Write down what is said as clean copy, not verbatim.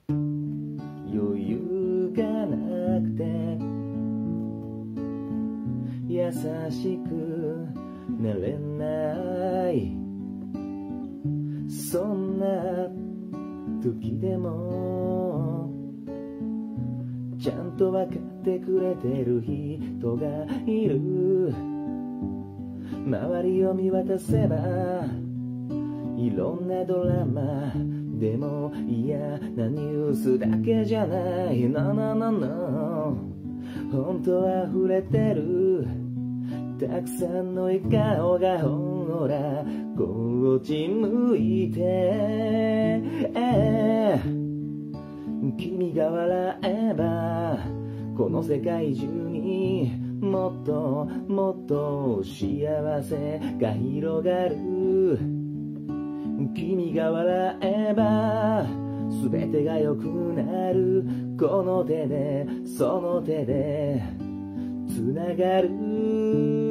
余裕がなくて優しくなれない、そんな時でもちゃんと分かってくれてる人がいる。周りを見渡せばいろんなドラマでも嫌なニュースだけじゃない。No no no no、本当は溢れてるたくさんの笑顔がほらこっち向いて、君が笑えばこの世界中にもっともっと幸せが広がる。君が笑えば全てが良くなる。この手でその手でつながる。